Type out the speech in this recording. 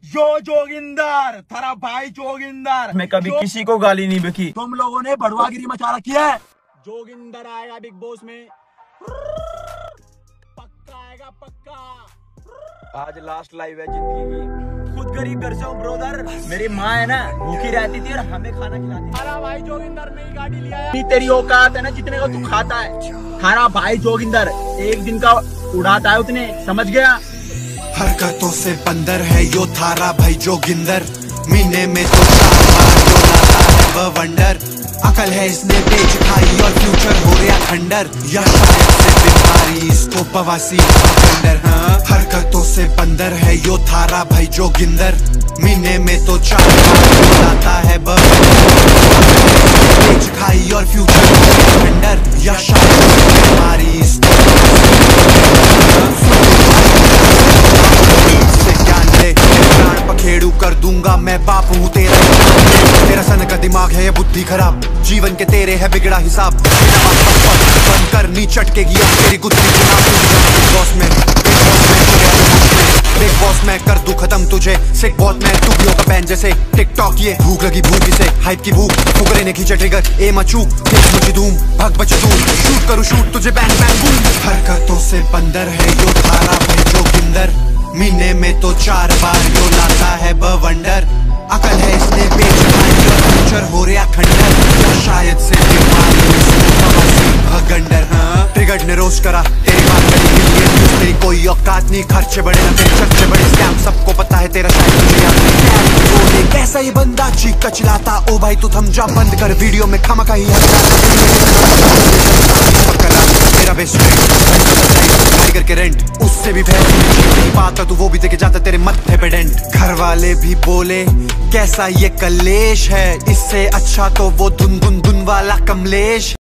यो जोगिंदर, थारा भाई जोगिंदर। मैं कभी किसी को गाली नहीं बकी। तुम लोगों ने बड़वागिरी मचा रखी है। जोगिंदर आएगा बिग बॉस में, पक्का आएगा पक्का। आज लास्ट लाइव है जिंदगी की। खुद गरीब घर से हूँ ब्रोदर। मेरी माँ है ना भूखी रहती थी और हमें खाना खिलाती थी। थारा भाई जोगिंदर नई गाड़ी लिया है। तेरी औकात है ना जितने का तू खाता है। थारा भाई जोगिंदर एक दिन का उड़ाता है उतने, समझ गया। हरकतों से बंदर है यो थारा भाई जोगिंदर। महीने में तो 4 बार जो लाता है वह वंडर। अकल है इसने बेच खाई और फ्यूचर हो गया खंडर। या शायद से बीमारी इसको बवासीर खंडर। हाँ, हरकतों से बंदर है यो थारा भाई जोगिंदर। महीने में तो 4 बार जो लाता है वह बेच खाई और फ्यूचर हो गया खंडर। या शायद से बीमारी इसको पखेड़ू कर दूंगा मैं बाप हूँ तेरा। तेरा सन का दिमाग है ये बुद्धि खराब। जीवन के तेरे है बिगड़ा हिसाब। बंद कर नी चटकेगी अब तेरी गुत्थी। बिग बॉस में कर दूं खत्म तुझे। सिक बहुत मैं टुकड़ियों का पैन जैसे टिकटॉक। ये भूख लगी भूख इसे हाइप की भूख। फुकरे ने खींचा ट्रिगर ए मचूक। देख मुझे धूम भाग बच तू। शूट करूँ शूट तुझे बैंग बैंग बूम। हरकतों से बंदर है यो थारा भाई जोगिंदर। महीने में तो 4 बार यो लाता है बवंडर। अकल है इसने बेच खाई और फ्यूचर हो रहा खंडर। या शायद से भगंडर। हाँ, ट्रिगर्ड ने रोस्ट करा तेरी बात करी। तेरी कोई औकात नहीं, खर्चे बड़े ना तेरे चर्चे बड़े। स्कैम सबको पता है तेरा शायद तुझे याद नहीं। कैसा ये बंदा चीख का चिल्लाता। ओ भाई तू थम जा बंद कर वीडियो में खामखा ही मेरा बेस्ट फ्रेंड करके रेंट उससे भी नहीं पाता तू। वो भी देके जाता तेरे मत्थे पे डेंट। घर वाले भी बोले कैसा ये कलेश है। इससे अच्छा तो वो धुन धुन धुन वाला कमलेश।